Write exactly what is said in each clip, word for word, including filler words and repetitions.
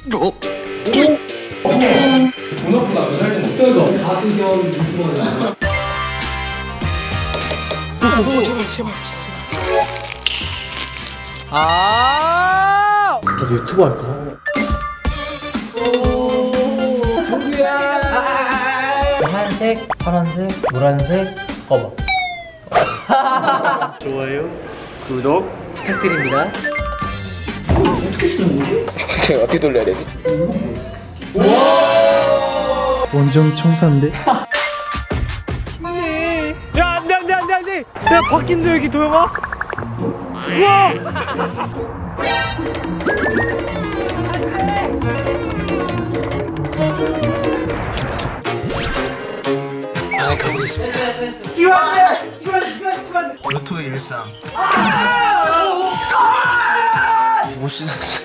본업보다 더 잘 되면 어떡해. 가수 겸 유튜버냐. 제발 제발 진짜. 아 나도 유튜버 할까? 하얀색, 파란색, 노란색, 검은. 좋아요, 구독 부탁드립니다. 어떻게 쓰는 거지? 제가 어떻게 돌려야 되지? 완전 청소한데? 야 안돼 안돼 안돼 안돼. 야 바뀐다 여기 도영아. 우와. 아, 가보겠습니다. 지원해 지원해 지원해 지원해. 루토의 일상. 못 씻었어.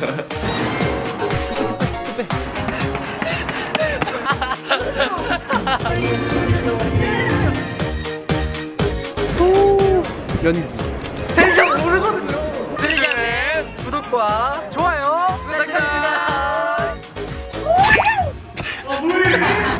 연기. 텐션 모르거든요. 드리자는 구독과 좋아요 부탁드립니다.